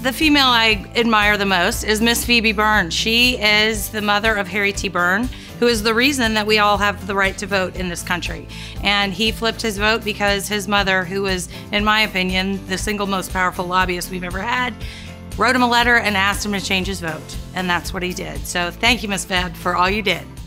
the female I admire the most is Miss Phoebe Byrne. She is the mother of Harry T. Byrne, who is the reason that we all have the right to vote in this country. And he flipped his vote because his mother, who was, in my opinion, the single most powerful lobbyist we've ever had, wrote him a letter and asked him to change his vote. And that's what he did. So thank you, Miss Feb, for all you did.